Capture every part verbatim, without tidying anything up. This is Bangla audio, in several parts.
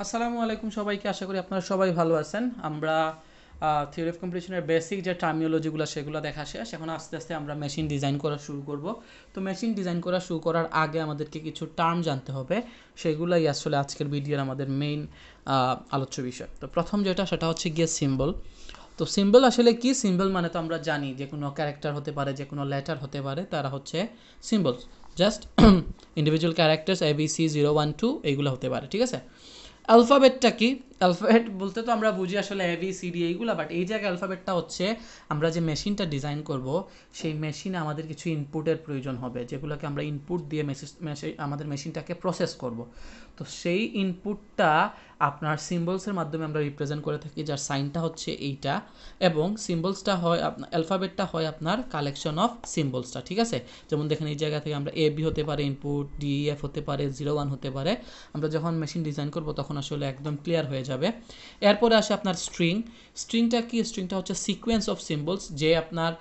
আসসালামু আলাইকুম সবাইকে, আশা করি আপনারা সবাই ভালো আছেন। আমরা থিওরি অফ কম্পিটিশনের বেসিক যে টার্মিনোলজিগুলো সেগুলো দেখা শেষ। এখন আস্তে আস্তে আমরা মেশিন ডিজাইন করা শুরু করব। তো মেশিন ডিজাইন করা শুরু করার আগে আমাদেরকে কিছু টার্ম জানতে হবে, সেগুলোই আসলে আজকের ভিডিওর আমাদের মেইন আলোচ্য বিষয়। তো প্রথম যেটা সেটা হচ্ছে গিয়ে সিম্বল। তো সিম্বল আসলে কি? সিম্বল মানে তো আমরা জানি যে কোনো ক্যারেক্টার হতে পারে, যে কোনো লেটার হতে পারে, তারা হচ্ছে symbols. Just individual characters A B C zero one two এইগুলো হতে পারে, ঠিক আছে। অ্যালফাবেটটা কি? অ্যালফাবেট বলতে তো আমরা বুঝি আসলে এ বি সি ডি এইগুলো, বাট এই জায়গায় অ্যালফাবেটটা হচ্ছে আমরা যে মেশিনটা ডিজাইন করব সেই মেশিনে আমাদের কিছু ইনপুটের প্রয়োজন হবে, যেগুলোকে আমরা ইনপুট দিয়ে মেসেজ আমাদের মেশিনটাকে প্রসেস করব। তো সেই ইনপুটটা আপনার সিম্বলসের মাধ্যমে আমরা রিপ্রেজেন্ট করে থাকি, যার সাইনটা হচ্ছে এইটা, এবং সিম্বলসটা হয় আপনার অ্যালফাবেটটা হয় আপনার কালেকশন অফ সিম্বলসটা, ঠিক আছে। যেমন দেখেন এই জায়গা থেকে আমরা এ বি হতে পারে ইনপুট, ডি এফ হতে পারে, জিরো ওয়ান হতে পারে। আমরা যখন মেশিন ডিজাইন করব তখন আসলে একদম ক্লিয়ার হয়ে যাবে। এরপরে আসে আপনার স্ট্রিং। স্ট্রিংটা কি? স্ট্রিংটা হচ্ছে সিকোয়েন্স অফ সিম্বলস, যে আপনার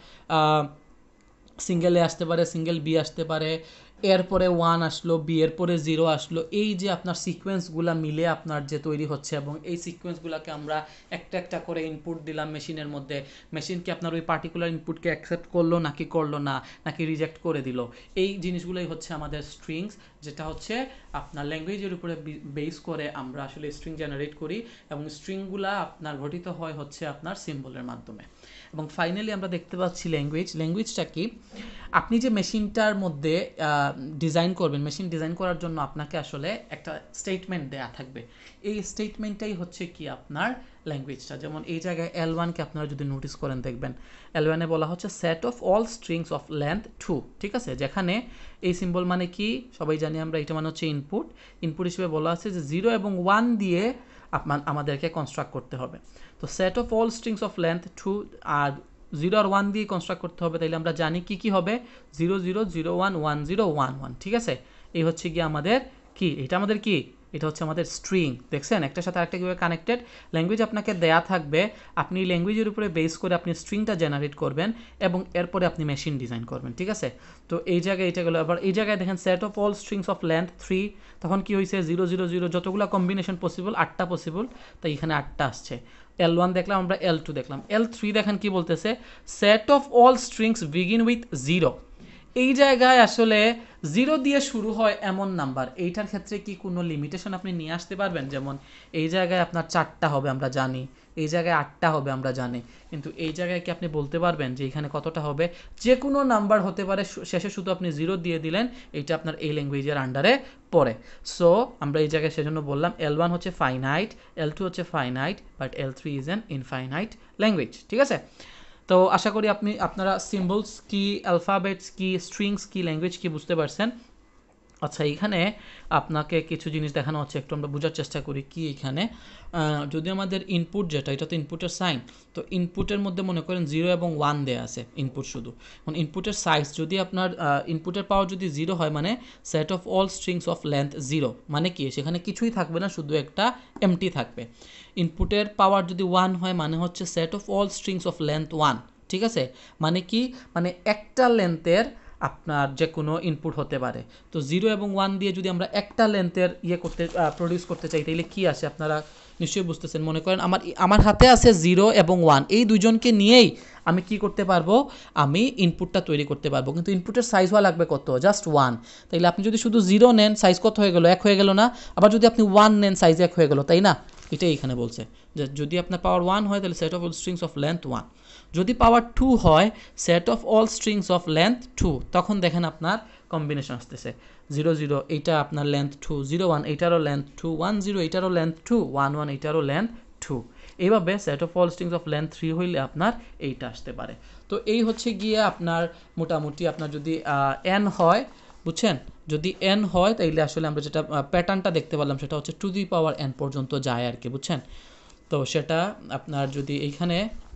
সিঙ্গেল এ আসতে পারে, সিঙ্গেল বি আসতে পারে, এরপরে ওয়ান আসলো, বি এর পরে জিরো আসলো, এই যে আপনার সিকোয়েন্সগুলো মিলে আপনার যে তৈরি হচ্ছে, এবং এই সিকোয়েন্সগুলোকে আমরা একটা একটা করে ইনপুট দিলাম মেশিনের মধ্যে। মেশিনকে আপনার ওই পার্টিকুলার ইনপুটকে অ্যাকসেপ্ট করলো নাকি করলো না, নাকি রিজেক্ট করে দিল, এই জিনিসগুলোই হচ্ছে আমাদের স্ট্রিংস, যেটা হচ্ছে আপনার ল্যাঙ্গুয়েজের উপরে বেস করে আমরা আসলে স্ট্রিং জেনারেট করি, এবং স্ট্রিংগুলা আপনার গঠিত হয় হচ্ছে আপনার সিম্বলের মাধ্যমে। এবং ফাইনালি আমরা দেখতে পাচ্ছি ল্যাঙ্গুয়েজ। ল্যাঙ্গুয়েজটা কি? আপনি যে মেশিনটার মধ্যে ডিজাইন করবেন, মেশিন ডিজাইন করার জন্য আপনাকে আসলে একটা স্টেটমেন্ট দেয়া থাকবে। এই স্টেটমেন্টটাই হচ্ছে কি আপনার ল্যাঙ্গুয়েজটা। যেমন এই জায়গায় এল ওয়ানকে আপনারা যদি নোটিস করেন দেখবেন, এল ওয়ানে বলা হচ্ছে set of all strings of length two, ঠিক আছে। যেখানে এই সিম্বল মানে কি সবাই জানি আমরা, এটা মানে হচ্ছে ইনপুট। ইনপুট হিসেবে বলা আছে যে জিরো এবং ওয়ান দিয়ে আমাদেরকে কনস্ট্রাক্ট করতে হবে। তো set of all strings of length two, আর জিরো আর ওয়ান দিয়ে কনস্ট্রাক্ট করতে হবে, তাইলে আমরা জানি কি কি হবে, zero zero zero one one zero one one, ঠিক আছে। এই হচ্ছে কি আমাদের কি, এটা আমাদের কি, এটা হচ্ছে আমাদের স্ট্রিং। দেখছেন একটার সাথে আরেকটা কীভাবে কানেক্টেড। ল্যাঙ্গুয়েজ আপনাকে দেয়া থাকবে, আপনি ল্যাঙ্গুয়েজের উপরে বেস করে আপনি স্ট্রিংটা জেনারেট করবেন, এবং এরপরে আপনি মেশিন ডিজাইন করবেন, ঠিক আছে। তো এই জায়গায় এটা গেলো। আবার এই জায়গায় দেখেন set of all strings of length three, তখন কি হয়েছে, জিরো জিরো জিরো যতগুলো কম্বিনেশন পসিবল, আটটা পসিবল, তাই এখানে আটটা আসছে। এল ওয়ান দেখলাম আমরা, এল টু দেখলাম, এল থ্রি দেখেন কি বলতেছে, set of all strings begin with zero. এই জায়গায় আসলে জিরো দিয়ে শুরু হয় এমন নাম্বার, এইটার ক্ষেত্রে কি কোনো লিমিটেশন আপনি নিয়ে আসতে পারবেন? যেমন এই জায়গায় আপনার চারটা হবে আমরা জানি, এই জায়গায় আটটা হবে আমরা জানি, কিন্তু এই জায়গায় কি আপনি বলতে পারবেন যে এখানে কতটা হবে? যে কোনো নাম্বার হতে পারে, শেষে শুধু আপনি জিরো দিয়ে দিলেন, এইটা আপনার এই ল্যাঙ্গুয়েজের আন্ডারে পড়ে। সো আমরা এই জায়গায় সেজন্য বললাম এল ওয়ান হচ্ছে ফাইনাইট, এল টু হচ্ছে finite, but L three is an infinite language, ঠিক আছে। তো আশা করি আপনি আপনারা সিম্বলস কি, অ্যালফাবেটস কি, স্ট্রিংস কি, ল্যাঙ্গুয়েজ কি বুঝতে পারছেন। আচ্ছা, এখানে আপনাকে কিছু জিনিস দেখানো হচ্ছে, একটু আমরা বোঝার চেষ্টা করি কি এখানে। যদি আমাদের ইনপুট যেটা, এটা তো ইনপুটের সাইন, তো ইনপুটের মধ্যে মনে করেন জিরো এবং ওয়ান দেয়া আছে, ইনপুট শুধু। এখন ইনপুটের সাইজ যদি আপনার ইনপুটের পাওয়ার যদি জিরো হয়, মানে set of all strings of length zero, মানে কি সেখানে কিছুই থাকবে না, শুধু একটা এমটি থাকবে। ইনপুটের পাওয়ার যদি ওয়ান হয়, মানে হচ্ছে set of all strings of length one, ঠিক আছে। মানে কি, মানে একটা লেন্থের আপনার যে কোনো ইনপুট হতে পারে। তো জিরো এবং ওয়ান দিয়ে যদি আমরা একটা লেন্থের ইয়ে করতে প্রডিউস করতে চাই, তাহলে কী আসে আপনারা নিশ্চয়ই বুঝতেছেন। মনে করেন আমার আমার হাতে আছে জিরো এবং ওয়ান, এই দুজনকে নিয়েই আমি কি করতে পারবো, আমি ইনপুটটা তৈরি করতে পারবো, কিন্তু ইনপুটের সাইজ হওয়া লাগবে কত, জাস্ট ওয়ান। তাইলে আপনি যদি শুধু জিরো নেন, সাইজ কত হয়ে গেল, এক হয়ে গেল না? আবার যদি আপনি ওয়ান নেন, সাইজ এক হয়ে গেল, তাই না? এটাই এখানে বলছে যে যদি আপনার পাওয়ার ওয়ান হয়, তাহলে set of all strings of length one. যদি পাওয়ার টু হয়, set of all strings of length two, তখন দেখেন আপনার কম্বিনেশন আসতেছে, জিরো জিরো এইটা আপনার লেন্থ টু, জিরো ওয়ান এইটারও লেন্থ টু, ওয়ান জিরো এইটারও লেন্থ টু, ওয়ান ওয়ান এইটারও লেন্থ টু। এইভাবে set of all strings of length three হইলে আপনার এইটা আসতে পারে। তো এই হচ্ছে গিয়ে আপনার মোটামুটি আপনার যদি এন হয়, বুঝছেন, যদি এন হয় তাইলে আসলে আমরা যেটা প্যাটার্নটা দেখতে পারলাম সেটা হচ্ছে টু দি পাওয়ার এন পর্যন্ত যায় আর কি, বুঝছেন। তো সেটা আপনার যদি এইখানে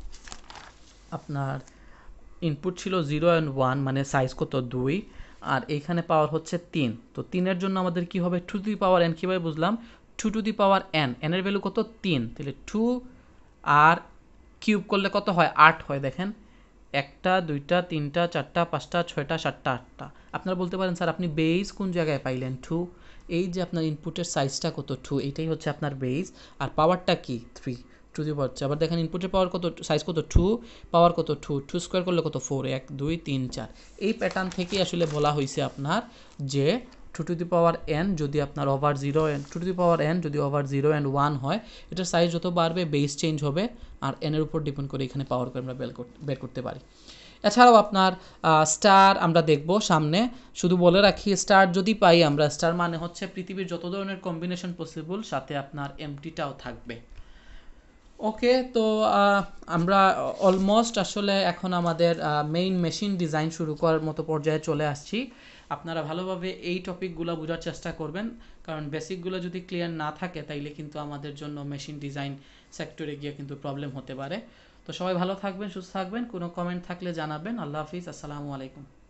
আপনার ইনপুট ছিল জিরো অ্যান্ড ওয়ান, মানে সাইজ কত দুই, আর এইখানে পাওয়ার হচ্ছে তিন, তো তিনের জন্য আমাদের কি হবে, two to the power n. কীভাবে বুঝলাম, two to the power n, এনের ভ্যালু কত, তিন, তাহলে টু আর কিউব করলে কত হয়, আট হয়। দেখেন একটা, দুইটা, তিনটা, চারটা, পাঁচটা, ছয়টা, সাতটা, আটটা। আপনারা বলতে পারেন স্যার আপনি বেস কোন জায়গায় পাইলেন, টু, এই যে আপনার ইনপুটের সাইজটা কত টু, এইটাই হচ্ছে আপনার বেস, আর পাওয়ারটা কি থ্রি টু দি পাওয়ার। আবার দেখেন ইনপুটের পাওয়ার কত, সাইজ কত টু, পাওয়ার কত টু, টু স্কোয়ার করলে কত ফোর, এক দুই তিন চার। এই প্যাটার্ন থেকেই আসলে বলা হয়েছে আপনার যে two to the power n যদি আপনার over zero n two to the power n যদি ওভার জিরো অ্যান্ড ওয়ান হয়, এটার সাইজ যত বাড়বে বেস চেঞ্জ হবে, আর এনের উপর ডিপেন্ড করে এখানে পাওয়ারকে আমরা বের করতে বের করতে পারি। এছাড়াও আপনার স্টার আমরা দেখব সামনে। শুধু বলে রাখি, স্টার যদি পাই আমরা, স্টার মানে হচ্ছে পৃথিবীর যত ধরনের কম্বিনেশন পসিবল সাথে আপনার এমটিটাও থাকবে। ওকে, তো আমরা অলমোস্ট আসলে এখন আমাদের মেইন মেশিন ডিজাইন শুরু করার মতো পর্যায়ে চলে আসছি। আপনারা ভালোভাবে এই টপিকগুলো বোঝার চেষ্টা করবেন, কারণ বেসিকগুলো যদি ক্লিয়ার না থাকে তাইলে কিন্তু আমাদের জন্য মেশিন ডিজাইন সেক্টরে গিয়ে কিন্তু প্রবলেম হতে পারে। তো সবাই ভালো থাকবেন, সুস্থ থাকবেন, কোনো কমেন্ট থাকলে জানাবেন। আল্লাহ হাফিজ, আসসালামু আলাইকুম।